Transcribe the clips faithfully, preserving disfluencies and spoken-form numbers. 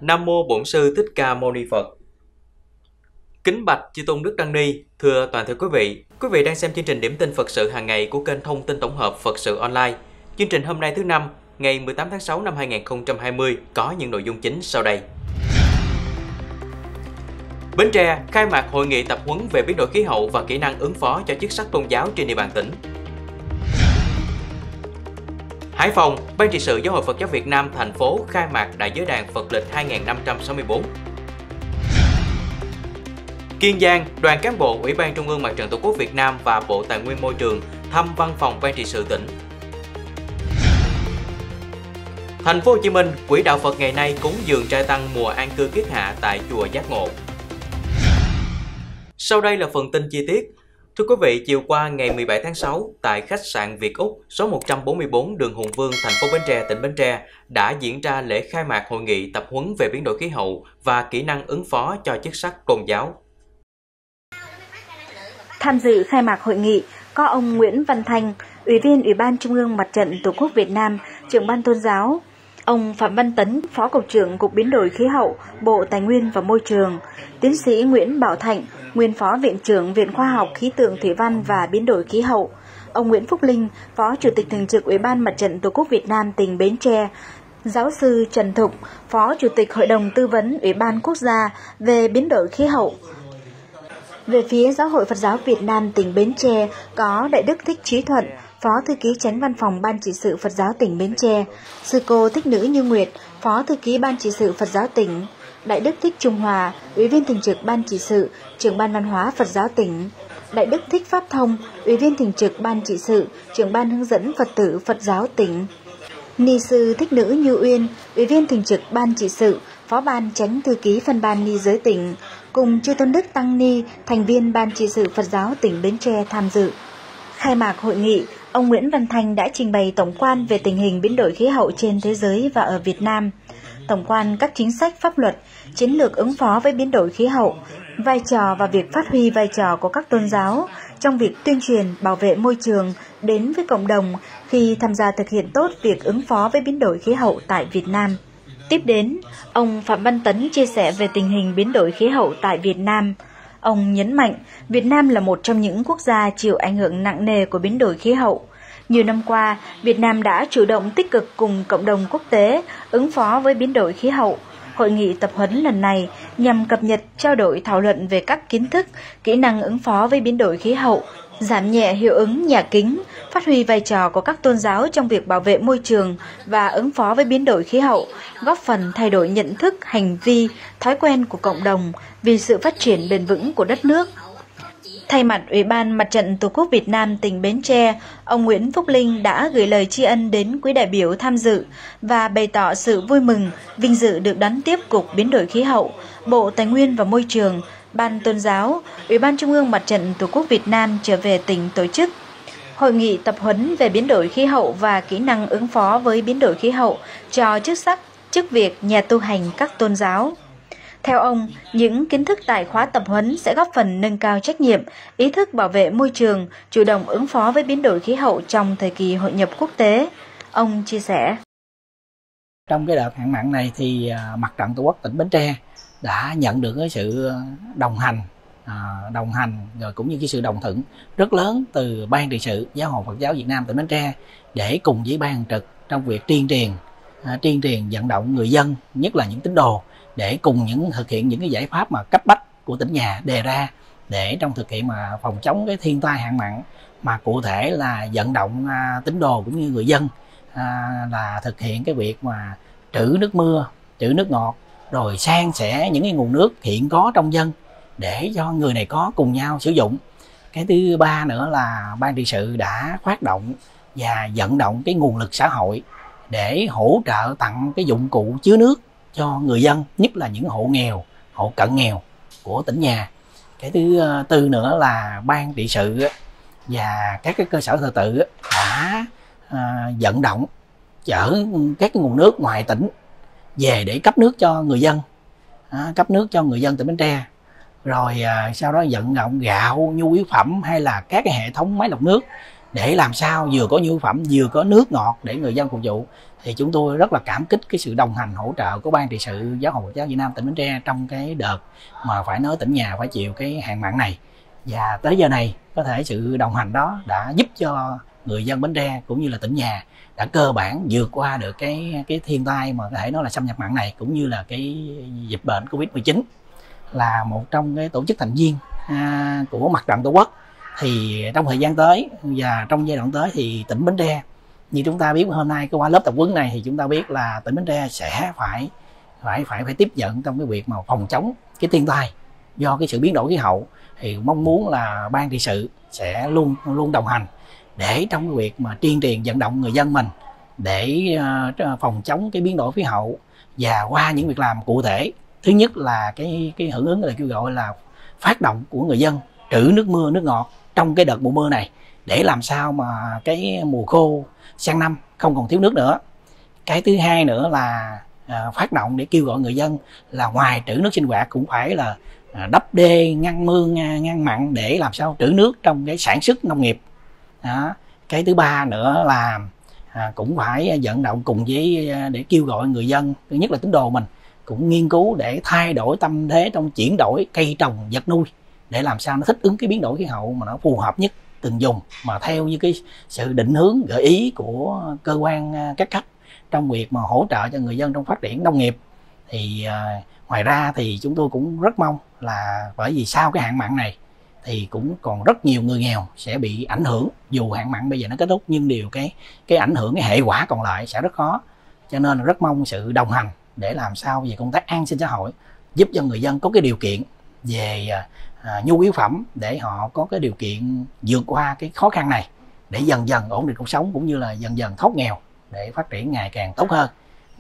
Nam mô Bổn Sư Thích Ca Mâu Ni Phật. Kính bạch chư tôn đức Tăng Ni, thưa toàn thể quý vị, quý vị đang xem chương trình điểm tin Phật sự hàng ngày của kênh Thông tin tổng hợp Phật sự online. Chương trình hôm nay thứ năm, ngày mười tám tháng sáu năm hai nghìn không trăm hai mươi có những nội dung chính sau đây. Bến Tre khai mạc hội nghị tập huấn về biến đổi khí hậu và kỹ năng ứng phó cho chức sắc tôn giáo trên địa bàn tỉnh. Hải Phòng, Ban trị sự Giáo hội Phật giáo Việt Nam thành phố khai mạc Đại giới đàn Phật lịch hai nghìn năm trăm sáu mươi tư. Kiên Giang, đoàn cán bộ Ủy ban Trung ương Mặt trận Tổ quốc Việt Nam và Bộ Tài nguyên Môi trường thăm văn phòng Ban trị sự tỉnh. Thành phố Hồ Chí Minh, Quỹ đạo Phật ngày nay cúng dường trai tăng mùa an cư kiết hạ tại chùa Giác Ngộ. Sau đây là phần tin chi tiết. Thưa quý vị, chiều qua ngày mười bảy tháng sáu, tại khách sạn Việt Úc, số một trăm bốn mươi tư đường Hùng Vương, thành phố Bến Tre, tỉnh Bến Tre đã diễn ra lễ khai mạc hội nghị tập huấn về biến đổi khí hậu và kỹ năng ứng phó cho chức sắc tôn giáo. Tham dự khai mạc hội nghị có ông Nguyễn Văn Thanh, Ủy viên Ủy ban Trung ương Mặt trận Tổ quốc Việt Nam, trưởng ban tôn giáo, ông Phạm Văn Tấn, Phó Cục trưởng Cục Biến đổi Khí hậu, Bộ Tài nguyên và Môi trường, tiến sĩ Nguyễn Bảo Thạnh, nguyên Phó Viện trưởng Viện Khoa học Khí tượng Thủy văn và Biến đổi Khí hậu, ông Nguyễn Phúc Linh, Phó Chủ tịch Thường trực Ủy ban Mặt trận Tổ quốc Việt Nam tỉnh Bến Tre, giáo sư Trần Thục, Phó Chủ tịch Hội đồng Tư vấn Ủy ban Quốc gia về Biến đổi Khí hậu. Về phía Giáo hội Phật giáo Việt Nam tỉnh Bến Tre có Đại đức Thích Trí Thuận, Phó Thư ký Chánh Văn phòng Ban trị sự Phật giáo tỉnh Bến Tre, Sư cô Thích Nữ Như Nguyệt, Phó Thư ký Ban trị sự Phật giáo tỉnh, Đại đức Thích Trung Hòa, Ủy viên Thường trực Ban trị sự, Trưởng ban Văn hóa Phật giáo tỉnh, Đại đức Thích Pháp Thông, Ủy viên Thường trực Ban trị sự, Trưởng ban hướng dẫn Phật tử Phật giáo tỉnh, Ni sư Thích Nữ Như Uyên, Ủy viên Thường trực Ban trị sự, Phó ban Chánh Thư ký Phân ban Ni giới tỉnh, cùng chư tôn đức Tăng Ni, thành viên Ban trị sự Phật giáo tỉnh Bến Tre tham dự. Khai mạc hội nghị, ông Nguyễn Văn Thanh đã trình bày tổng quan về tình hình biến đổi khí hậu trên thế giới và ở Việt Nam, tổng quan các chính sách pháp luật, chiến lược ứng phó với biến đổi khí hậu, vai trò và việc phát huy vai trò của các tôn giáo trong việc tuyên truyền bảo vệ môi trường đến với cộng đồng khi tham gia thực hiện tốt việc ứng phó với biến đổi khí hậu tại Việt Nam. Tiếp đến, ông Phạm Văn Tấn chia sẻ về tình hình biến đổi khí hậu tại Việt Nam. Ông nhấn mạnh, Việt Nam là một trong những quốc gia chịu ảnh hưởng nặng nề của biến đổi khí hậu. Nhiều năm qua, Việt Nam đã chủ động tích cực cùng cộng đồng quốc tế ứng phó với biến đổi khí hậu. Hội nghị tập huấn lần này nhằm cập nhật, trao đổi thảo luận về các kiến thức, kỹ năng ứng phó với biến đổi khí hậu, giảm nhẹ hiệu ứng nhà kính, phát huy vai trò của các tôn giáo trong việc bảo vệ môi trường và ứng phó với biến đổi khí hậu, góp phần thay đổi nhận thức, hành vi, thói quen của cộng đồng vì sự phát triển bền vững của đất nước. Thay mặt Ủy ban Mặt trận Tổ quốc Việt Nam tỉnh Bến Tre, ông Nguyễn Phúc Linh đã gửi lời tri ân đến quý đại biểu tham dự và bày tỏ sự vui mừng, vinh dự được đón tiếp Cục Biến đổi Khí hậu, Bộ Tài nguyên và Môi trường, Ban Tôn giáo, Ủy ban Trung ương Mặt trận Tổ quốc Việt Nam trở về tỉnh tổ chức. Hội nghị tập huấn về biến đổi khí hậu và kỹ năng ứng phó với biến đổi khí hậu cho chức sắc, chức việc, nhà tu hành các tôn giáo. Theo ông, những kiến thức tại khóa tập huấn sẽ góp phần nâng cao trách nhiệm, ý thức bảo vệ môi trường, chủ động ứng phó với biến đổi khí hậu trong thời kỳ hội nhập quốc tế. Ông chia sẻ. Trong cái đợt hạn mặn này thì Mặt trận Tổ quốc tỉnh Bến Tre đã nhận được cái sự đồng hành, đồng hành rồi cũng như cái sự đồng thuận rất lớn từ Ban trị sự Giáo hội Phật giáo Việt Nam tỉnh Bến Tre để cùng với Ban trực trong việc tuyên truyền, tuyên truyền vận động người dân, nhất là những tín đồ, để cùng những thực hiện những cái giải pháp mà cấp bách của tỉnh nhà đề ra để trong thực hiện mà phòng chống cái thiên tai hạn mặn, mà cụ thể là vận động à, tín đồ cũng như người dân à, là thực hiện cái việc mà trữ nước mưa, trữ nước ngọt, rồi san sẻ những cái nguồn nước hiện có trong dân để cho người này có cùng nhau sử dụng. Cái thứ ba nữa là Ban trị sự đã phát động và vận động cái nguồn lực xã hội để hỗ trợ tặng cái dụng cụ chứa nước cho người dân, nhất là những hộ nghèo, hộ cận nghèo của tỉnh nhà. Cái thứ tư nữa là Ban trị sự và các cái cơ sở thờ tự đã à, vận động chở các cái nguồn nước ngoài tỉnh về để cấp nước cho người dân, à, cấp nước cho người dân tỉnh Bến Tre. Rồi à, sau đó vận động gạo, nhu yếu phẩm hay là các cái hệ thống máy lọc nước để làm sao vừa có nhu yếu phẩm vừa có nước ngọt để người dân phục vụ. Thì chúng tôi rất là cảm kích cái sự đồng hành hỗ trợ của Ban Trị sự Giáo hội Phật giáo Việt Nam tỉnh Bến Tre trong cái đợt mà phải nói tỉnh nhà phải chịu cái hạn mặn này. Và tới giờ này có thể sự đồng hành đó đã giúp cho người dân Bến Tre cũng như là tỉnh nhà đã cơ bản vượt qua được cái cái thiên tai mà có thể nói là xâm nhập mặn này, cũng như là cái dịch bệnh Covid mười chín. Là một trong cái tổ chức thành viên à, của Mặt trận Tổ quốc, thì trong thời gian tới và trong giai đoạn tới thì tỉnh Bến Tre, như chúng ta biết hôm nay qua lớp tập huấn này thì chúng ta biết là tỉnh Bến Tre sẽ phải phải phải phải tiếp nhận trong cái việc mà phòng chống cái thiên tai do cái sự biến đổi khí hậu. Thì mong muốn là Ban Trị sự sẽ luôn luôn đồng hành để trong cái việc mà tuyên truyền vận động người dân mình để uh, phòng chống cái biến đổi khí hậu, và qua những việc làm cụ thể. Thứ nhất là cái cái hưởng ứng là kêu gọi là phát động của người dân trữ nước mưa, nước ngọt trong cái đợt mùa mưa này để làm sao mà cái mùa khô sang năm không còn thiếu nước nữa. Cái thứ hai nữa là à, phát động để kêu gọi người dân là ngoài trữ nước sinh hoạt cũng phải là à, đắp đê, ngăn mưa, ngăn mặn để làm sao trữ nước trong cái sản xuất nông nghiệp. Đó. Cái thứ ba nữa là à, cũng phải vận động cùng với để kêu gọi người dân, thứ nhất là tín đồ mình cũng nghiên cứu để thay đổi tâm thế trong chuyển đổi cây trồng vật nuôi để làm sao nó thích ứng cái biến đổi khí hậu mà nó phù hợp nhất từng vùng, mà theo như cái sự định hướng gợi ý của cơ quan các cấp trong việc mà hỗ trợ cho người dân trong phát triển nông nghiệp. Thì à, ngoài ra thì chúng tôi cũng rất mong là bởi vì sau cái hạn mặn này thì cũng còn rất nhiều người nghèo sẽ bị ảnh hưởng, dù hạn mặn bây giờ nó kết thúc nhưng điều cái cái ảnh hưởng, cái hệ quả còn lại sẽ rất khó. Cho nên là rất mong sự đồng hành để làm sao về công tác an sinh xã hội, giúp cho người dân có cái điều kiện về à, nhu yếu phẩm để họ có cái điều kiện vượt qua cái khó khăn này, để dần dần ổn định cuộc sống cũng như là dần dần thoát nghèo để phát triển ngày càng tốt hơn.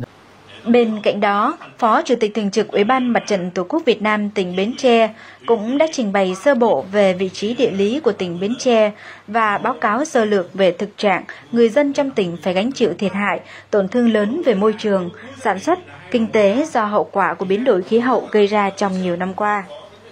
Bên cạnh đó, Phó Chủ tịch Thường trực Ủy ban Mặt trận Tổ quốc Việt Nam tỉnh Bến Tre cũng đã trình bày sơ bộ về vị trí địa lý của tỉnh Bến Tre và báo cáo sơ lược về thực trạng người dân trong tỉnh phải gánh chịu thiệt hại, tổn thương lớn về môi trường, sản xuất, kinh tế do hậu quả của biến đổi khí hậu gây ra trong nhiều năm qua.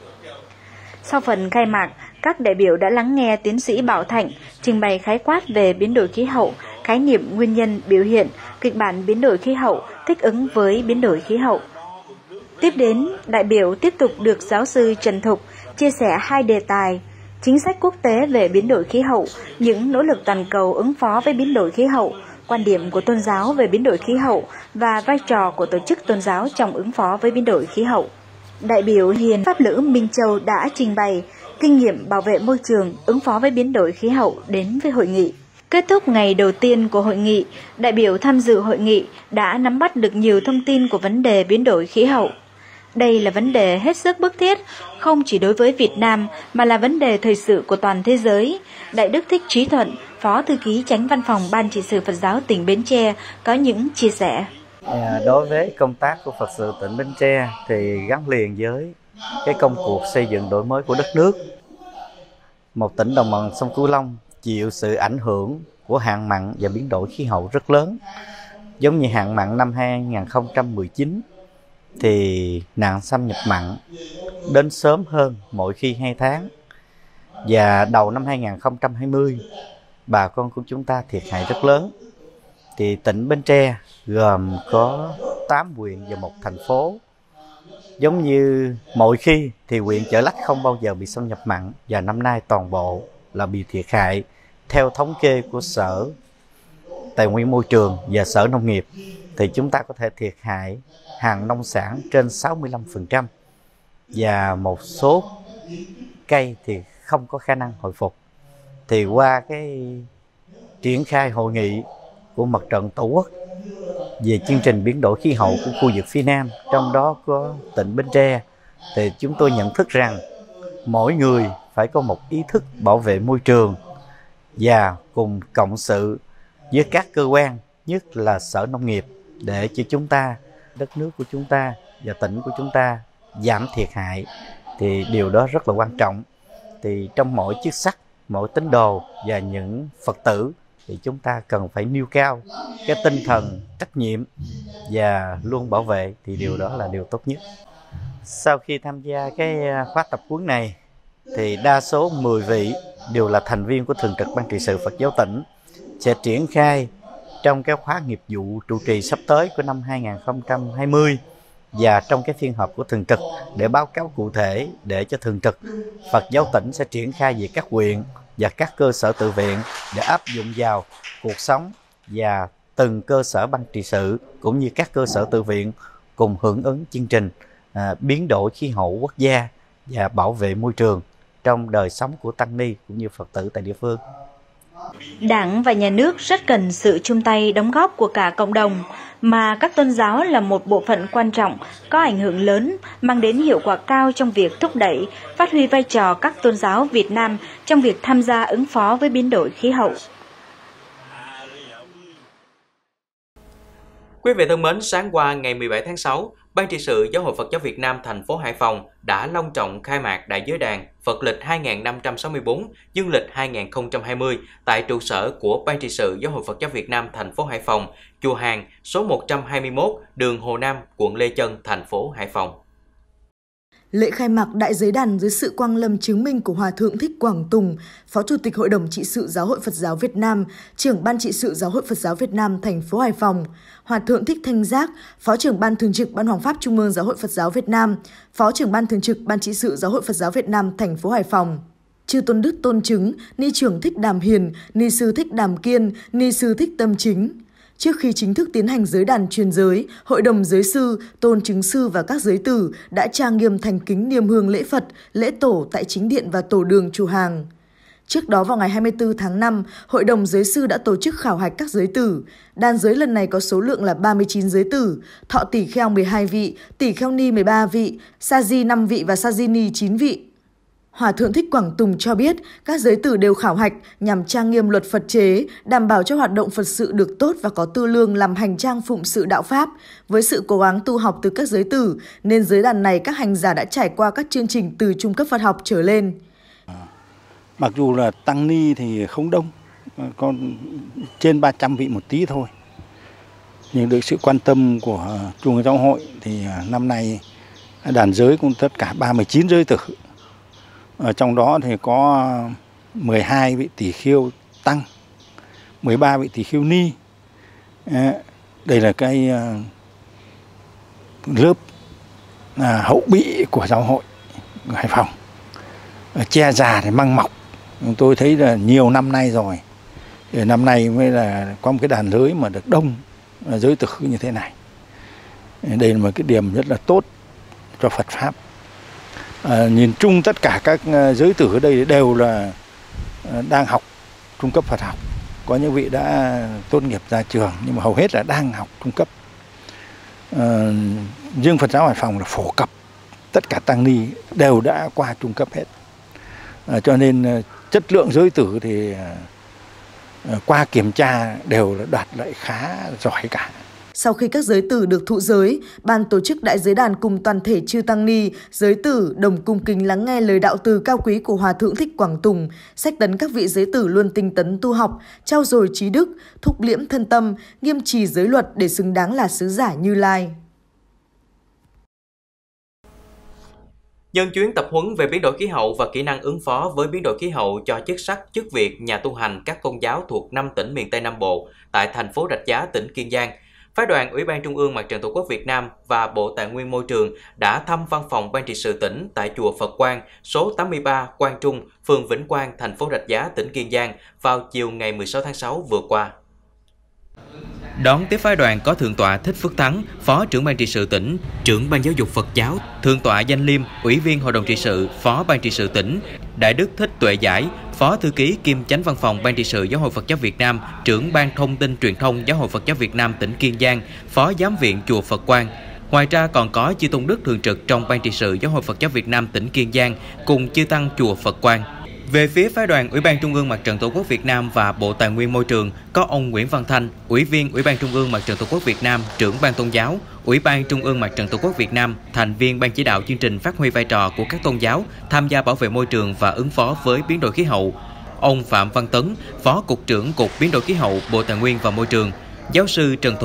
Sau phần khai mạc, các đại biểu đã lắng nghe tiến sĩ Bảo Thạnh trình bày khái quát về biến đổi khí hậu, khái niệm, nguyên nhân, biểu hiện, kịch bản biến đổi khí hậu, thích ứng với biến đổi khí hậu. Tiếp đến, đại biểu tiếp tục được giáo sư Trần Thục chia sẻ hai đề tài: chính sách quốc tế về biến đổi khí hậu, những nỗ lực toàn cầu ứng phó với biến đổi khí hậu, quan điểm của tôn giáo về biến đổi khí hậu và vai trò của tổ chức tôn giáo trong ứng phó với biến đổi khí hậu. Đại biểu Hiền Pháp Lữ Minh Châu đã trình bày kinh nghiệm bảo vệ môi trường, ứng phó với biến đổi khí hậu đến với hội nghị. Kết thúc ngày đầu tiên của hội nghị, đại biểu tham dự hội nghị đã nắm bắt được nhiều thông tin của vấn đề biến đổi khí hậu. Đây là vấn đề hết sức bức thiết, không chỉ đối với Việt Nam mà là vấn đề thời sự của toàn thế giới. Đại đức Thích Trí Thuận, Phó Thư ký Chánh Văn phòng Ban Trị sự Phật giáo tỉnh Bến Tre có những chia sẻ. Đối với công tác của Phật sự tỉnh Bến Tre thì gắn liền với cái công cuộc xây dựng đổi mới của đất nước. Một tỉnh đồng bằng sông Cửu Long chịu sự ảnh hưởng của hạn mặn và biến đổi khí hậu rất lớn. Giống như hạn mặn năm hai nghìn không trăm mười chín thì nạn xâm nhập mặn đến sớm hơn mỗi khi hai tháng. Và đầu năm hai nghìn không trăm hai mươi, bà con của chúng ta thiệt hại rất lớn. Thì tỉnh Bến Tre gồm có tám huyện và một thành phố. Giống như mọi khi thì huyện Chợ Lách không bao giờ bị xâm nhập mặn, và năm nay toàn bộ là bị thiệt hại. Theo thống kê của Sở Tài nguyên Môi trường và Sở Nông nghiệp thì chúng ta có thể thiệt hại hàng nông sản trên sáu mươi lăm phần trăm, và một số cây thì không có khả năng hồi phục. Thì qua cái triển khai hội nghị của Mặt trận Tổ quốc về chương trình biến đổi khí hậu của khu vực phía Nam, trong đó có tỉnh Bến Tre, thì chúng tôi nhận thức rằng mỗi người phải có một ý thức bảo vệ môi trường và cùng cộng sự với các cơ quan, nhất là Sở Nông nghiệp, để cho chúng ta, đất nước của chúng ta và tỉnh của chúng ta giảm thiệt hại. Thì điều đó rất là quan trọng. Thì trong mỗi chức sắc, mỗi tín đồ và những Phật tử thì chúng ta cần phải nêu cao cái tinh thần trách nhiệm và luôn bảo vệ, thì điều đó là điều tốt nhất. Sau khi tham gia cái khóa tập huấn này thì đa số mười vị đều là thành viên của Thường trực Ban Trị sự Phật giáo tỉnh, sẽ triển khai trong cái khóa nghiệp vụ trụ trì sắp tới của năm hai nghìn không trăm hai mươi và trong cái phiên họp của Thường trực để báo cáo cụ thể để cho Thường trực Phật giáo tỉnh sẽ triển khai về các huyện và các cơ sở tự viện để áp dụng vào cuộc sống, và từng cơ sở ban trị sự cũng như các cơ sở tự viện cùng hưởng ứng chương trình à, biến đổi khí hậu quốc gia và bảo vệ môi trường trong đời sống của tăng ni cũng như Phật tử tại địa phương. Đảng và nhà nước rất cần sự chung tay đóng góp của cả cộng đồng, mà các tôn giáo là một bộ phận quan trọng, có ảnh hưởng lớn, mang đến hiệu quả cao trong việc thúc đẩy, phát huy vai trò các tôn giáo Việt Nam trong việc tham gia ứng phó với biến đổi khí hậu. Quý vị thân mến, sáng qua ngày mười bảy tháng sáu, Ban trị sự Giáo hội Phật giáo Việt Nam thành phố Hải Phòng đã long trọng khai mạc Đại giới đàn Phật lịch hai nghìn năm trăm sáu mươi tư, dương lịch hai nghìn không trăm hai mươi tại trụ sở của Ban trị sự Giáo hội Phật giáo Việt Nam thành phố Hải Phòng, chùa Hàng, số một trăm hai mươi mốt, đường Hồ Nam, quận Lê Chân, thành phố Hải Phòng. Lễ khai mạc Đại giới đàn dưới sự quang lâm chứng minh của Hòa Thượng Thích Quảng Tùng, Phó Chủ tịch Hội đồng Trị sự Giáo hội Phật giáo Việt Nam, Trưởng Ban Trị sự Giáo hội Phật giáo Việt Nam thành phố Hải Phòng, Hòa Thượng Thích Thanh Giác, Phó Trưởng Ban Thường trực Ban Hoàng pháp Trung ương Giáo hội Phật giáo Việt Nam, Phó Trưởng Ban Thường trực Ban Trị sự Giáo hội Phật giáo Việt Nam thành phố Hải Phòng. Chư Tôn Đức Tôn Chứng, Ni Trưởng Thích Đàm Hiền, Ni Sư Thích Đàm Kiên, Ni Sư Thích Tâm Chính. Trước khi chính thức tiến hành giới đàn truyền giới, Hội đồng Giới sư, Tôn Chứng sư và các giới tử đã trang nghiêm thành kính niêm hương lễ Phật, lễ tổ tại chính điện và tổ đường chùa Hàng. Trước đó vào ngày hai mươi tư tháng năm, Hội đồng Giới sư đã tổ chức khảo hạch các giới tử. Đàn giới lần này có số lượng là ba mươi chín giới tử, thọ tỷ kheo mười hai vị, tỷ kheo ni mười ba vị, sa di năm vị và sa di ni chín vị. Hòa Thượng Thích Quảng Tùng cho biết các giới tử đều khảo hạch nhằm trang nghiêm luật Phật chế, đảm bảo cho hoạt động Phật sự được tốt và có tư lương làm hành trang phụng sự đạo Pháp. Với sự cố gắng tu học từ các giới tử, nên giới đàn này các hành giả đã trải qua các chương trình từ trung cấp Phật học trở lên. Mặc dù là tăng ni thì không đông, còn trên ba trăm vị một tí thôi. Nhưng được sự quan tâm của Trung ương Giáo hội thì năm nay đàn giới cũng tất cả ba mươi chín giới tử. Ở trong đó thì có mười hai vị tỷ khưu tăng, mười ba vị tỷ khưu ni. Đây là cái lớp hậu bị của giáo hội Hải Phòng. Che già thì măng mọc. Tôi thấy là nhiều năm nay rồi. Thì năm nay mới là có một cái đàn giới mà được đông giới tử như thế này. Đây là một cái điểm rất là tốt cho Phật Pháp. À, nhìn chung tất cả các giới tử ở đây đều là đang học trung cấp Phật học. Có những vị đã tốt nghiệp ra trường nhưng mà hầu hết là đang học trung cấp. À, riêng Phật giáo Hải Phòng là phổ cập, tất cả tăng ni đều đã qua trung cấp hết. À, cho nên chất lượng giới tử thì à, qua kiểm tra đều là đạt lại khá giỏi cả. Sau khi các giới tử được thụ giới, ban tổ chức Đại giới đàn cùng toàn thể chư tăng ni, giới tử đồng cung kính lắng nghe lời đạo từ cao quý của Hòa Thượng Thích Quảng Tùng, sách tấn các vị giới tử luôn tinh tấn tu học, trau dồi trí đức, thúc liễm thân tâm, nghiêm trì giới luật để xứng đáng là sứ giả Như Lai. Nhân chuyến tập huấn về biến đổi khí hậu và kỹ năng ứng phó với biến đổi khí hậu cho chức sắc, chức việc, nhà tu hành các tôn giáo thuộc năm tỉnh miền Tây Nam Bộ tại thành phố Rạch Giá, tỉnh Kiên Giang, Phái đoàn Ủy ban Trung ương Mặt trận Tổ quốc Việt Nam và Bộ Tài nguyên Môi trường đã thăm văn phòng Ban trị sự tỉnh tại chùa Phật Quang, số tám mươi ba Quang Trung, phường Vĩnh Quang, thành phố Rạch Giá, tỉnh Kiên Giang vào chiều ngày mười sáu tháng sáu vừa qua. Đón tiếp phái đoàn có Thượng tọa Thích Phước Thắng, Phó trưởng Ban trị sự tỉnh, trưởng Ban giáo dục Phật giáo, Thượng tọa Danh Liêm, Ủy viên Hội đồng trị sự, Phó Ban trị sự tỉnh, Đại đức Thích Tuệ Giải, Phó thư ký kiêm Chánh văn phòng Ban trị sự Giáo hội Phật giáo Việt Nam, trưởng Ban thông tin truyền thông Giáo hội Phật giáo Việt Nam tỉnh Kiên Giang, Phó giám viện chùa Phật Quang. Ngoài ra còn có chư tôn đức thường trực trong Ban trị sự Giáo hội Phật giáo Việt Nam tỉnh Kiên Giang cùng chư tăng chùa Phật Quang. Về phía phái đoàn Ủy ban Trung ương Mặt trận Tổ quốc Việt Nam và Bộ Tài nguyên Môi trường có ông Nguyễn Văn Thanh, Ủy viên Ủy ban Trung ương Mặt trận Tổ quốc Việt Nam, trưởng Ban tôn giáo, Ủy ban Trung ương Mặt trận Tổ quốc Việt Nam, thành viên Ban chỉ đạo chương trình phát huy vai trò của các tôn giáo tham gia bảo vệ môi trường và ứng phó với biến đổi khí hậu. Ông Phạm Văn Tấn, Phó Cục trưởng Cục Biến đổi khí hậu, Bộ Tài nguyên và Môi trường, giáo sư Trần Thục,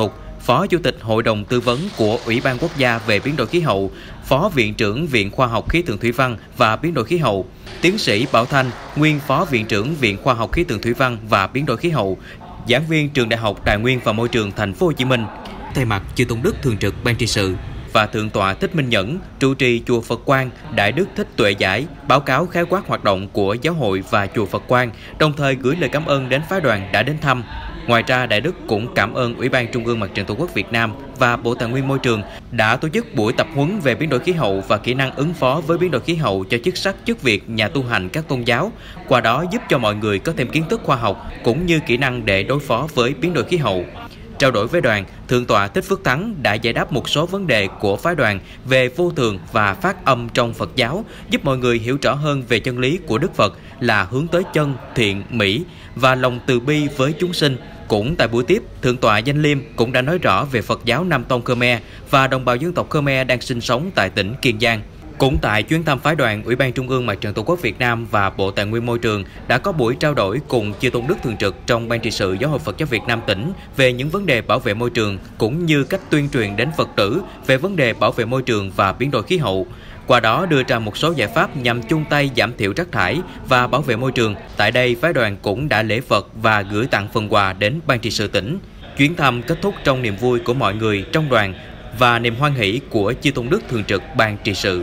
Phó Chủ tịch Hội đồng Tư vấn của Ủy ban Quốc gia về biến đổi khí hậu, Phó Viện trưởng Viện Khoa học Khí tượng Thủy văn và Biến đổi khí hậu, Tiến sĩ Bảo Thanh, nguyên Phó Viện trưởng Viện Khoa học Khí tượng Thủy văn và Biến đổi khí hậu, giảng viên Trường Đại học Tài nguyên và Môi trường Thành phố Hồ Chí Minh. Thay mặt Chư Tôn Đức Thường trực Ban trị sự và Thượng tọa Thích Minh Nhẫn, trụ trì chùa Phật Quang, Đại đức Thích Tuệ Giải báo cáo khái quát hoạt động của giáo hội và chùa Phật Quang, đồng thời gửi lời cảm ơn đến phái đoàn đã đến thăm. Ngoài ra, Đại đức cũng cảm ơn Ủy ban Trung ương Mặt trận Tổ quốc Việt Nam và Bộ Tài nguyên Môi trường đã tổ chức buổi tập huấn về biến đổi khí hậu và kỹ năng ứng phó với biến đổi khí hậu cho chức sắc chức việc nhà tu hành các tôn giáo, qua đó giúp cho mọi người có thêm kiến thức khoa học cũng như kỹ năng để đối phó với biến đổi khí hậu. Trao đổi với đoàn, Thượng tọa Thích Phước Thắng đã giải đáp một số vấn đề của phái đoàn về vô thường và phát âm trong Phật giáo, giúp mọi người hiểu rõ hơn về chân lý của Đức Phật là hướng tới chân, thiện, mỹ và lòng từ bi với chúng sinh. Cũng tại buổi tiếp, Thượng tọa Danh Liêm cũng đã nói rõ về Phật giáo Nam Tông Khmer và đồng bào dân tộc Khmer đang sinh sống tại tỉnh Kiên Giang. Cũng tại chuyến thăm phái đoàn, Ủy ban Trung ương Mặt trận Tổ quốc Việt Nam và Bộ Tài nguyên Môi trường đã có buổi trao đổi cùng Chư Tôn Đức Thường trực trong Ban trị sự Giáo hội Phật giáo Việt Nam tỉnh về những vấn đề bảo vệ môi trường cũng như cách tuyên truyền đến Phật tử về vấn đề bảo vệ môi trường và biến đổi khí hậu. Qua đó đưa ra một số giải pháp nhằm chung tay giảm thiểu rác thải và bảo vệ môi trường. Tại đây, phái đoàn cũng đã lễ vật và gửi tặng phần quà đến Ban trị sự tỉnh. Chuyến thăm kết thúc trong niềm vui của mọi người trong đoàn và niềm hoan hỷ của Chư Tôn Đức Thường trực Ban trị sự.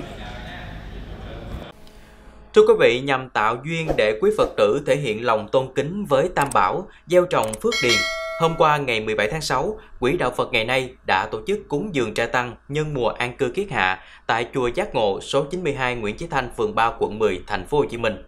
Thưa quý vị, nhằm tạo duyên để quý Phật tử thể hiện lòng tôn kính với Tam Bảo, gieo trồng phước điền, hôm qua ngày mười bảy tháng sáu, Quỹ Đạo Phật ngày nay đã tổ chức cúng dường trai tăng nhân mùa an cư kiết hạ tại chùa Giác Ngộ số chín mươi hai Nguyễn Chí Thanh, phường ba, quận mười, Thành phố Hồ Chí Minh.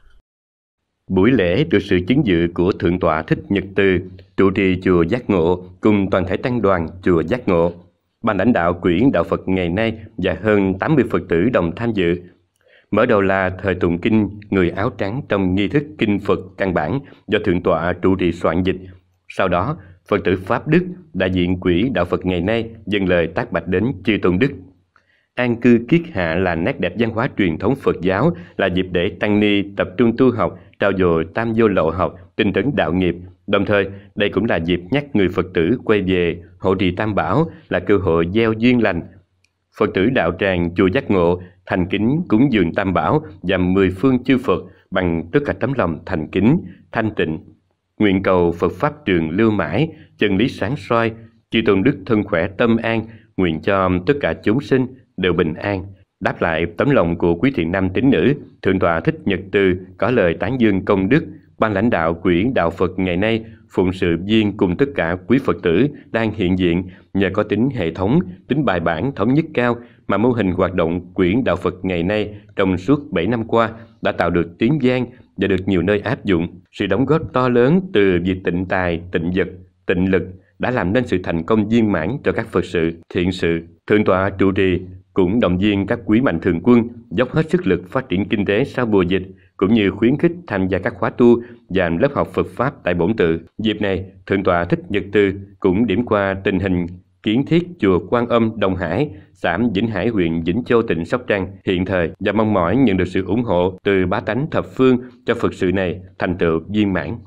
Buổi lễ được sự chứng dự của Thượng tọa Thích Nhật Từ, trụ trì chùa Giác Ngộ cùng toàn thể tăng đoàn chùa Giác Ngộ, ban lãnh đạo Quỹ Đạo Phật ngày nay và hơn tám mươi Phật tử đồng tham dự. Mở đầu là thời tụng kinh Người áo trắng trong nghi thức kinh Phật căn bản do Thượng tọa trụ trì soạn dịch. Sau đó, Phật tử Pháp Đức, đại diện Quỹ Đạo Phật ngày nay dâng lời tác bạch đến Chư Tôn Đức. An cư kiết hạ là nét đẹp văn hóa truyền thống Phật giáo, là dịp để tăng ni tập trung tu học, trau dồi tam vô lậu học, tinh tấn đạo nghiệp. Đồng thời, đây cũng là dịp nhắc người Phật tử quay về hộ trì Tam Bảo, là cơ hội gieo duyên lành. Phật tử đạo tràng chùa Giác Ngộ thành kính cúng dường Tam Bảo và mười phương chư Phật bằng tất cả tấm lòng thành kính, thanh tịnh. Nguyện cầu Phật Pháp trường lưu mãi, chân lý sáng soi, Chư Tôn Đức thân khỏe tâm an, nguyện cho tất cả chúng sinh đều bình an. Đáp lại tấm lòng của quý thiện nam tín nữ, Thượng tọa Thích Nhật Từ có lời tán dương công đức, ban lãnh đạo Quỹ Đạo Phật ngày nay phụng sự viên cùng tất cả quý Phật tử đang hiện diện nhờ có tính hệ thống, tính bài bản thống nhất cao mà mô hình hoạt động Quỹ Đạo Phật ngày nay trong suốt bảy năm qua đã tạo được tiếng vang và được nhiều nơi áp dụng. Sự đóng góp to lớn từ việc tịnh tài, tịnh vật, tịnh lực đã làm nên sự thành công viên mãn cho các Phật sự, thiện sự. Thượng tọa trụ trì cũng động viên các quý mạnh thường quân dốc hết sức lực phát triển kinh tế sau mùa dịch, cũng như khuyến khích tham gia các khóa tu và lớp học Phật Pháp tại bổn tự. Dịp này, Thượng tọa Thích Nhật Từ cũng điểm qua tình hình kiến thiết chùa Quan Âm Đồng Hải, xã Vĩnh Hải, huyện Vĩnh Châu, tỉnh Sóc Trăng hiện thời và mong mỏi nhận được sự ủng hộ từ bá tánh thập phương cho Phật sự này thành tựu viên mãn.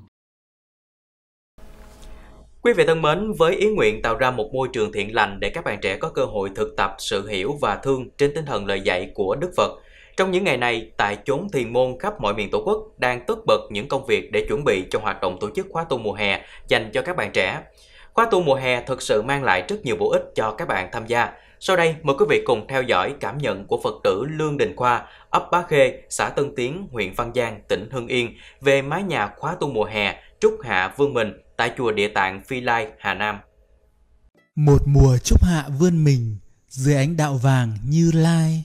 Quý vị thân mến, với ý nguyện tạo ra một môi trường thiện lành để các bạn trẻ có cơ hội thực tập sự hiểu và thương trên tinh thần lời dạy của Đức Phật, trong những ngày này, tại chốn thiền môn khắp mọi miền Tổ quốc đang tất bật những công việc để chuẩn bị cho hoạt động tổ chức khóa tu mùa hè dành cho các bạn trẻ. Khóa tu mùa hè thực sự mang lại rất nhiều bổ ích cho các bạn tham gia. Sau đây, mời quý vị cùng theo dõi cảm nhận của Phật tử Lương Đình Khoa, ấp Bá Khê, xã Tân Tiến, huyện Văn Giang, tỉnh Hưng Yên về mái nhà khóa tu mùa hè Trúc Hạ Vươn Mình tại chùa Địa Tạng Phi Lai, Hà Nam. Một mùa trúc hạ vươn mình dưới ánh đạo vàng Như Lai.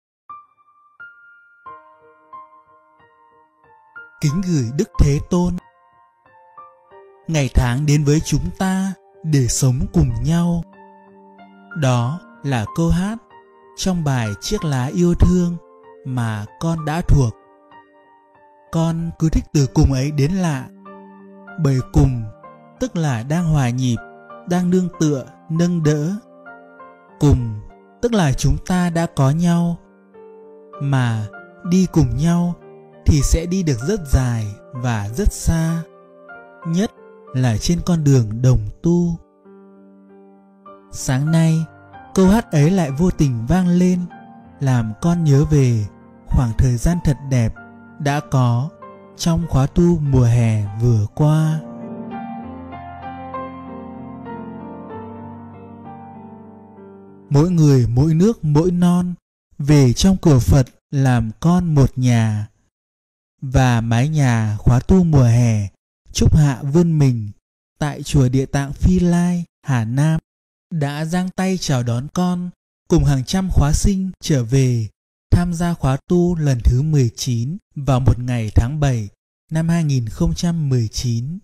Kính gửi Đức Thế Tôn. Ngày tháng đến với chúng ta để sống cùng nhau. Đó là câu hát trong bài Chiếc lá yêu thương mà con đã thuộc. Con cứ thích từ cùng ấy đến lạ, bởi cùng tức là đang hòa nhịp, đang nương tựa, nâng đỡ. Cùng tức là chúng ta đã có nhau, mà đi cùng nhau thì sẽ đi được rất dài và rất xa, nhất là trên con đường đồng tu. Sáng nay, câu hát ấy lại vô tình vang lên, làm con nhớ về khoảng thời gian thật đẹp đã có trong khóa tu mùa hè vừa qua. Mỗi người mỗi nước mỗi non, về trong cửa Phật làm con một nhà. Và mái nhà khóa tu mùa hè chúc hạ vươn mình tại chùa Địa Tạng Phi Lai, Hà Nam đã giang tay chào đón con cùng hàng trăm khóa sinh trở về tham gia khóa tu lần thứ mười chín vào một ngày tháng bảy năm hai nghìn không trăm mười chín.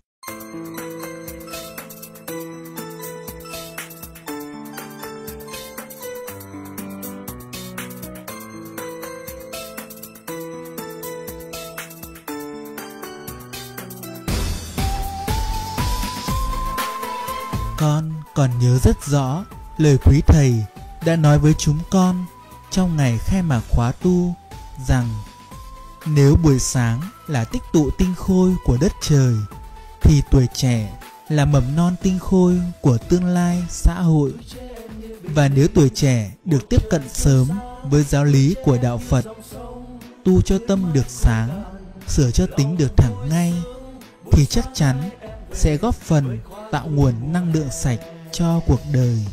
Con còn nhớ rất rõ lời quý thầy đã nói với chúng con trong ngày khai mạc khóa tu rằng nếu buổi sáng là tích tụ tinh khôi của đất trời thì tuổi trẻ là mầm non tinh khôi của tương lai xã hội. Và nếu tuổi trẻ được tiếp cận sớm với giáo lý của đạo Phật, tu cho tâm được sáng, sửa cho tính được thẳng ngay, thì chắc chắn sẽ góp phần tạo nguồn năng lượng sạch cho cuộc đời.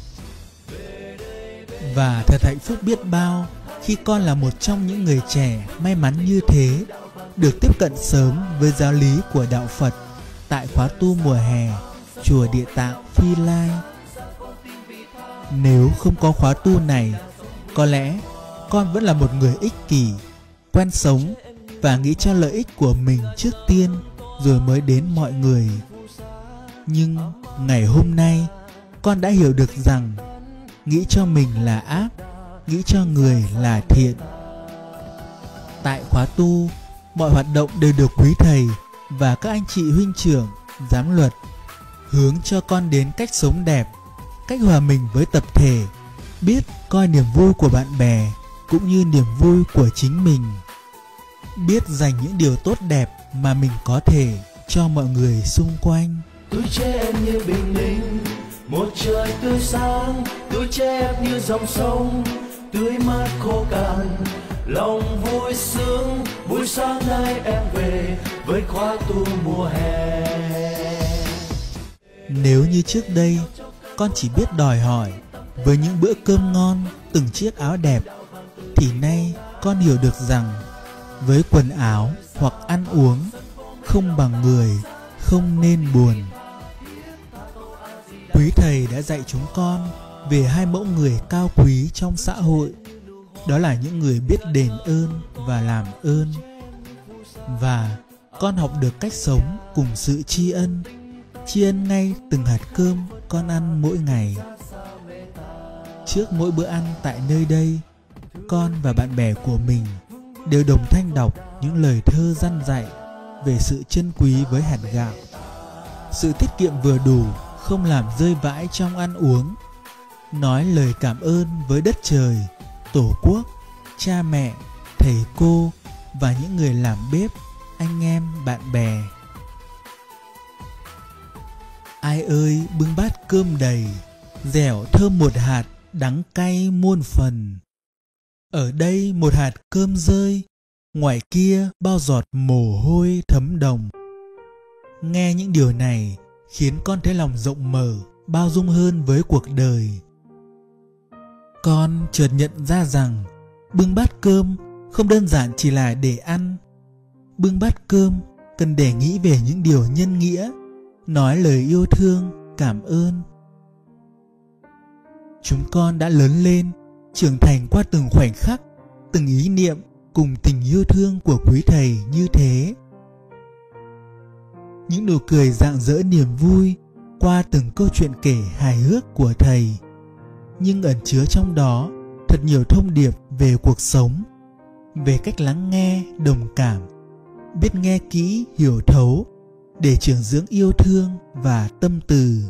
Và thật hạnh phúc biết bao khi con là một trong những người trẻ may mắn như thế, được tiếp cận sớm với giáo lý của đạo Phật tại khóa tu mùa hè chùa Địa Tạng Phi Lai. Nếu không có khóa tu này, có lẽ con vẫn là một người ích kỷ, quen sống và nghĩ cho lợi ích của mình trước tiên rồi mới đến mọi người. Nhưng ngày hôm nay, con đã hiểu được rằng nghĩ cho mình là ác, nghĩ cho người là thiện. Tại khóa tu, mọi hoạt động đều được quý thầy và các anh chị huynh trưởng, giám luật hướng cho con đến cách sống đẹp, cách hòa mình với tập thể, biết coi niềm vui của bạn bè cũng như niềm vui của chính mình, biết dành những điều tốt đẹp mà mình có thể cho mọi người xung quanh. Tuổi trẻ em như bình minh, một trời tươi sáng. Tuổi trẻ em như dòng sông, tươi mát khô cạn. Lòng vui sướng, buổi sáng nay em về với khóa tu mùa hè. Nếu như trước đây, con chỉ biết đòi hỏi với những bữa cơm ngon, từng chiếc áo đẹp, thì nay con hiểu được rằng với quần áo hoặc ăn uống không bằng người, không nên buồn. Quý thầy đã dạy chúng con về hai mẫu người cao quý trong xã hội. Đó là những người biết đền ơn và làm ơn. Và con học được cách sống cùng sự tri ân, tri ân ngay từng hạt cơm con ăn mỗi ngày. Trước mỗi bữa ăn tại nơi đây, con và bạn bè của mình đều đồng thanh đọc những lời thơ dăn dạy về sự trân quý với hạt gạo, sự tiết kiệm vừa đủ, không làm rơi vãi trong ăn uống, nói lời cảm ơn với đất trời, tổ quốc, cha mẹ, thầy cô và những người làm bếp, anh em, bạn bè. Ai ơi bưng bát cơm đầy, dẻo thơm một hạt, đắng cay muôn phần. Ở đây một hạt cơm rơi, ngoài kia bao giọt mồ hôi thấm đồng. Nghe những điều này khiến con thấy lòng rộng mở, bao dung hơn với cuộc đời. Con chợt nhận ra rằng bưng bát cơm không đơn giản chỉ là để ăn. Bưng bát cơm cần để nghĩ về những điều nhân nghĩa, nói lời yêu thương, cảm ơn. Chúng con đã lớn lên, trưởng thành qua từng khoảnh khắc, từng ý niệm cùng tình yêu thương của quý thầy như thế. Những nụ cười rạng rỡ niềm vui qua từng câu chuyện kể hài hước của thầy, nhưng ẩn chứa trong đó thật nhiều thông điệp về cuộc sống, về cách lắng nghe, đồng cảm, biết nghe kỹ, hiểu thấu để trưởng dưỡng yêu thương và tâm từ.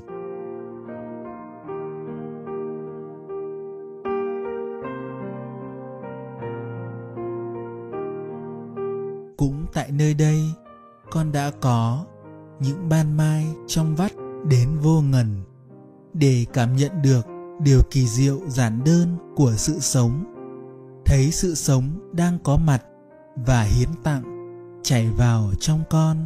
Cũng tại nơi đây, con đã có những ban mai trong vắt đến vô ngần để cảm nhận được điều kỳ diệu giản đơn của sự sống, thấy sự sống đang có mặt và hiến tặng chảy vào trong con.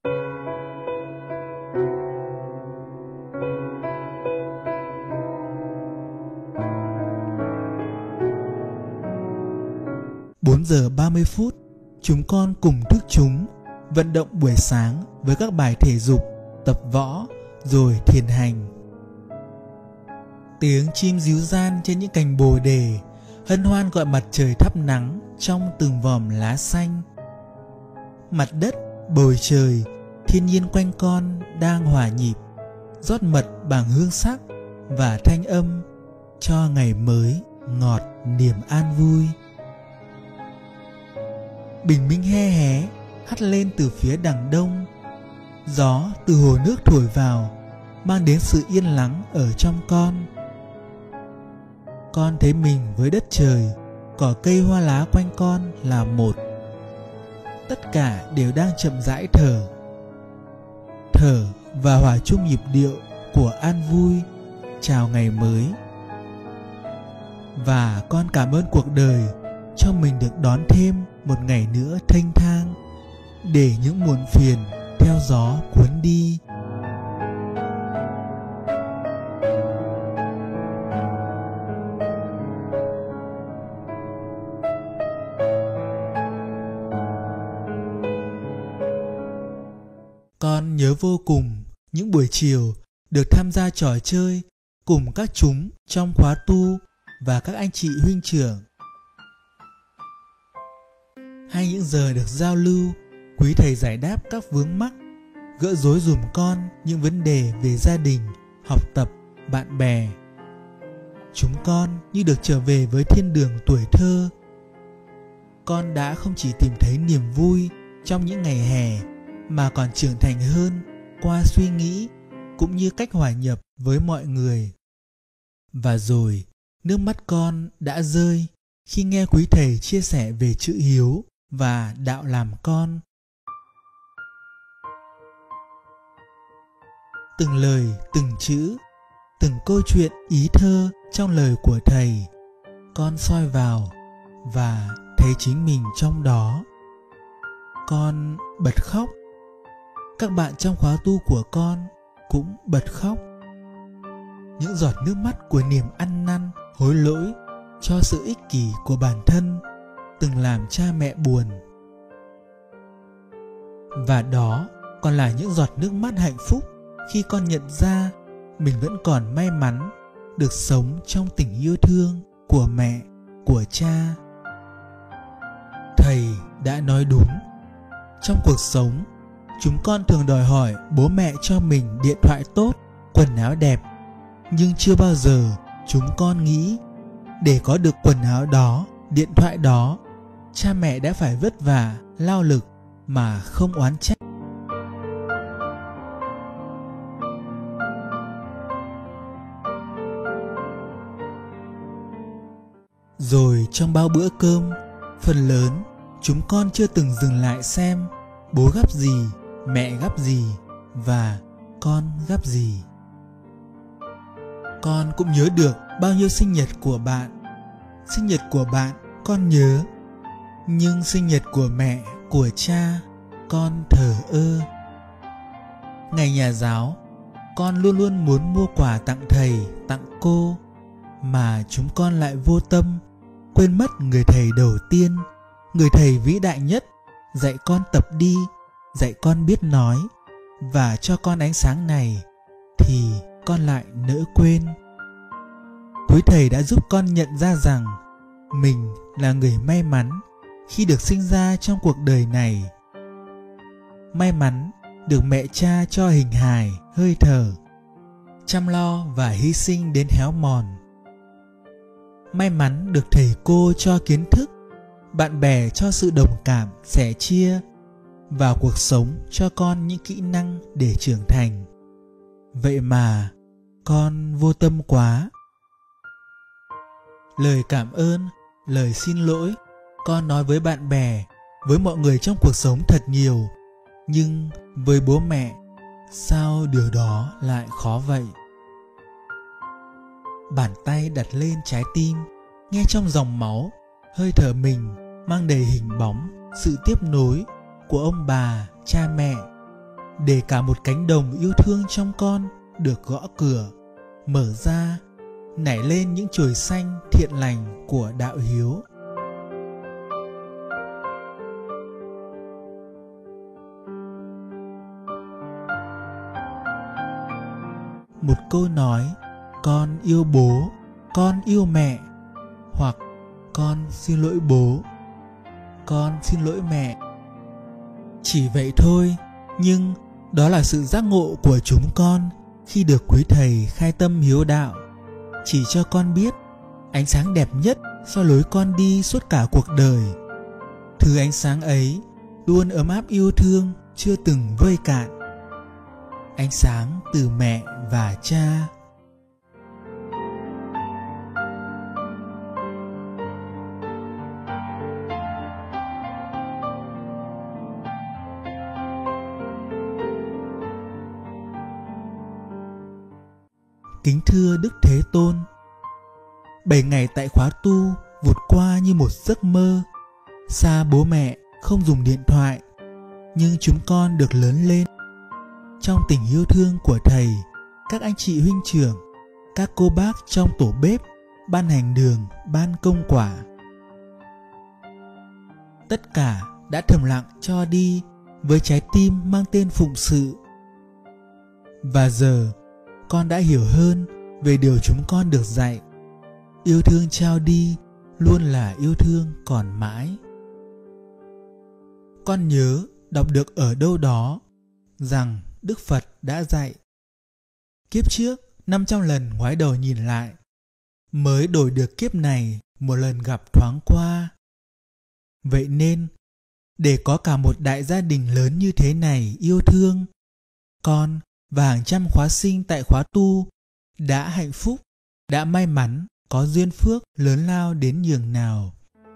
bốn giờ ba mươi phút, chúng con cùng thức chúng vận động buổi sáng với các bài thể dục, tập võ, rồi thiền hành. Tiếng chim ríu ran trên những cành bồ đề hân hoan gọi mặt trời thắp nắng trong từng vòm lá xanh. Mặt đất, bầu trời, thiên nhiên quanh con đang hòa nhịp, rót mật bằng hương sắc và thanh âm cho ngày mới ngọt niềm an vui. Bình minh he hé hắt lên từ phía đằng đông, gió từ hồ nước thổi vào mang đến sự yên lắng ở trong con. Con thấy mình với đất trời, cỏ cây hoa lá quanh con là một. Tất cả đều đang chậm rãi thở, thở và hòa chung nhịp điệu của an vui chào ngày mới. Và con cảm ơn cuộc đời cho mình được đón thêm một ngày nữa thênh thang, để những muộn phiền theo gió cuốn đi. Con nhớ vô cùng những buổi chiều được tham gia trò chơi cùng các chúng trong khóa tu và các anh chị huynh trưởng, hay những giờ được giao lưu, quý thầy giải đáp các vướng mắc, gỡ rối dùm con những vấn đề về gia đình, học tập, bạn bè. Chúng con như được trở về với thiên đường tuổi thơ. Con đã không chỉ tìm thấy niềm vui trong những ngày hè, mà còn trưởng thành hơn qua suy nghĩ cũng như cách hòa nhập với mọi người. Và rồi, nước mắt con đã rơi khi nghe quý thầy chia sẻ về chữ hiếu và đạo làm con. Từng lời, từng chữ, từng câu chuyện ý thơ trong lời của thầy, con soi vào và thấy chính mình trong đó. Con bật khóc. Các bạn trong khóa tu của con cũng bật khóc. Những giọt nước mắt của niềm ăn năn, hối lỗi cho sự ích kỷ của bản thân từng làm cha mẹ buồn. Và đó còn là những giọt nước mắt hạnh phúc khi con nhận ra mình vẫn còn may mắn được sống trong tình yêu thương của mẹ, của cha. Thầy đã nói đúng. Trong cuộc sống, chúng con thường đòi hỏi bố mẹ cho mình điện thoại tốt, quần áo đẹp, nhưng chưa bao giờ chúng con nghĩ để có được quần áo đó, điện thoại đó, cha mẹ đã phải vất vả, lao lực mà không oán trách. Rồi trong bao bữa cơm, phần lớn chúng con chưa từng dừng lại xem bố gắp gì, mẹ gắp gì và con gắp gì. Con cũng nhớ được bao nhiêu sinh nhật của bạn. Sinh nhật của bạn con nhớ, nhưng sinh nhật của mẹ, của cha con thờ ơ. Ngày nhà giáo, con luôn luôn muốn mua quà tặng thầy, tặng cô, mà chúng con lại vô tâm, quên mất người thầy đầu tiên, người thầy vĩ đại nhất, dạy con tập đi, dạy con biết nói và cho con ánh sáng này, thì con lại nỡ quên. Quý thầy đã giúp con nhận ra rằng mình là người may mắn khi được sinh ra trong cuộc đời này. May mắn được mẹ cha cho hình hài, hơi thở, chăm lo và hy sinh đến héo mòn. May mắn được thầy cô cho kiến thức, bạn bè cho sự đồng cảm, sẻ chia, và cuộc sống cho con những kỹ năng để trưởng thành. Vậy mà con vô tâm quá. Lời cảm ơn, lời xin lỗi con nói với bạn bè, với mọi người trong cuộc sống thật nhiều, nhưng với bố mẹ, sao điều đó lại khó vậy? bàn tay đặt lên trái tim, nghe trong dòng máu, hơi thở mình mang đầy hình bóng sự tiếp nối của ông bà, cha mẹ, để cả một cánh đồng yêu thương trong con được gõ cửa, mở ra, nảy lên những chồi xanh thiện lành của đạo hiếu. Một câu nói con yêu bố, con yêu mẹ, hoặc con xin lỗi bố, con xin lỗi mẹ. Chỉ vậy thôi, nhưng đó là sự giác ngộ của chúng con khi được quý thầy khai tâm hiếu đạo, chỉ cho con biết ánh sáng đẹp nhất soi lối con đi suốt cả cuộc đời. Thứ ánh sáng ấy luôn ấm áp yêu thương chưa từng vơi cạn. Ánh sáng từ mẹ và cha. Kính thưa Đức Thế Tôn, bảy ngày tại khóa tu vụt qua như một giấc mơ. Xa bố mẹ, không dùng điện thoại, nhưng chúng con được lớn lên trong tình yêu thương của thầy, các anh chị huynh trưởng, các cô bác trong tổ bếp, ban hành đường, ban công quả. Tất cả đã thầm lặng cho đi với trái tim mang tên phụng sự. Và giờ con đã hiểu hơn về điều chúng con được dạy. Yêu thương trao đi luôn là yêu thương còn mãi. Con nhớ đọc được ở đâu đó rằng Đức Phật đã dạy: kiếp trước năm trăm lần ngoái đầu nhìn lại, mới đổi được kiếp này một lần gặp thoáng qua. Vậy nên, để có cả một đại gia đình lớn như thế này yêu thương, con và hàng trăm khóa sinh tại khóa tu đã hạnh phúc, đã may mắn có duyên phước lớn lao đến nhường nào.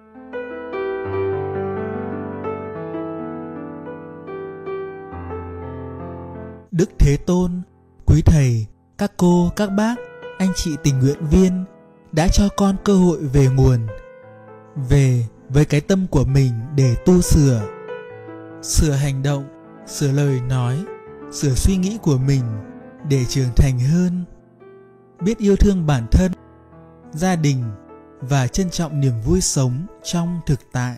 Đức Thế Tôn, quý thầy, các cô, các bác, anh chị tình nguyện viên đã cho con cơ hội về nguồn, về với cái tâm của mình để tu sửa, sửa hành động, sửa lời nói, sửa suy nghĩ của mình để trưởng thành hơn, biết yêu thương bản thân, gia đình và trân trọng niềm vui sống trong thực tại.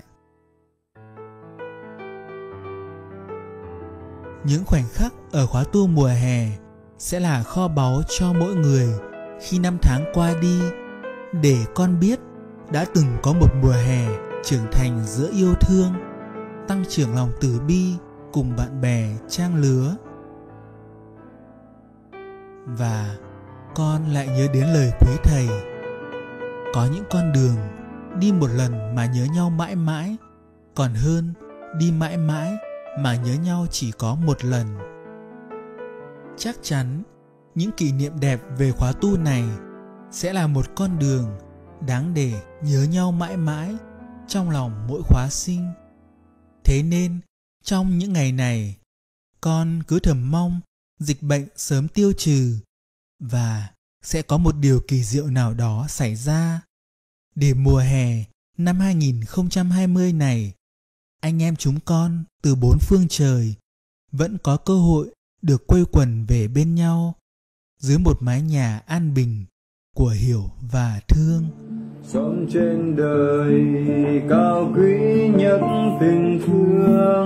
Những khoảnh khắc ở khóa tu mùa hè sẽ là kho báu cho mỗi người khi năm tháng qua đi, để con biết đã từng có một mùa hè trưởng thành giữa yêu thương, tăng trưởng lòng từ bi cùng bạn bè trang lứa. Và con lại nhớ đến lời quý thầy: có những con đường đi một lần mà nhớ nhau mãi mãi, còn hơn đi mãi mãi mà nhớ nhau chỉ có một lần. Chắc chắn những kỷ niệm đẹp về khóa tu này sẽ là một con đường đáng để nhớ nhau mãi mãi trong lòng mỗi khóa sinh. Thế nên trong những ngày này, con cứ thầm mong dịch bệnh sớm tiêu trừ và sẽ có một điều kỳ diệu nào đó xảy ra để mùa hè năm hai nghìn không trăm hai mươi này, anh em chúng con từ bốn phương trời vẫn có cơ hội được quây quần về bên nhau dưới một mái nhà an bình của hiểu và thương. Sống trên đời cao quý nhất tình thương,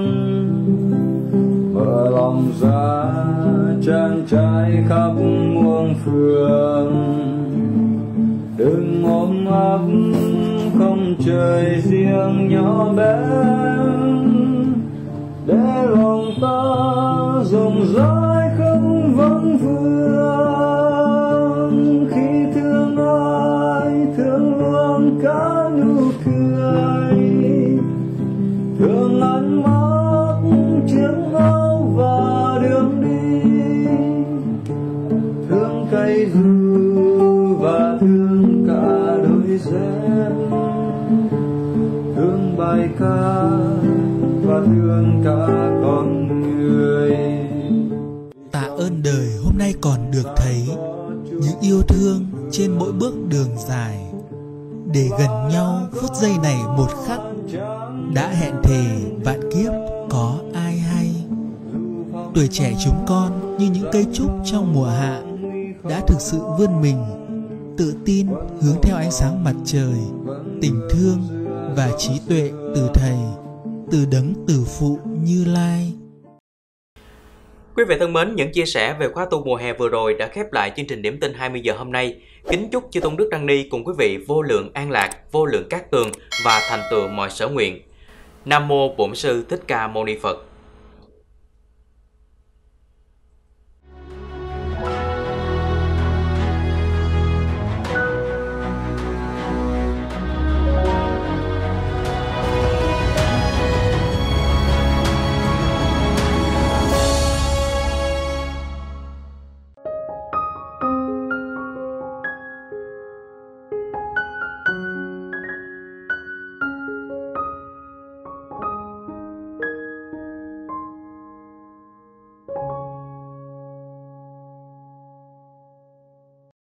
mở lòng ra trang trải khắp muôn phương, đừng ôm ấp không trời riêng nhỏ bé, để lòng ta rộng rãi không vắng vương. Khi thương ai thương luôn cả nụ cười, thương ánh mắt chiếc áo và đường đi, thương cây dù và thương cả đôi dép, thương bài ca và thương cả con người. Tạ ơn đời hôm nay còn được thấy những yêu thương trên mỗi bước đường dài, để gần nhau phút giây này một khắc, đã hẹn thề vạn kiếp có ai hay. Tuổi trẻ chúng con như những cây trúc trong mùa hạ, đã thực sự vươn mình, tự tin hướng theo ánh sáng mặt trời, tình thương và trí tuệ từ Thầy, từ Đấng Tử Phụ Như Lai. Quý vị thân mến, những chia sẻ về khóa tu mùa hè vừa rồi đã khép lại chương trình điểm tin hai mươi giờ hôm nay. Kính chúc chư Tôn Đức Tăng Ni cùng quý vị vô lượng an lạc, vô lượng cát tường và thành tựu mọi sở nguyện. Nam mô Bổn Sư Thích Ca Mâu Ni Phật.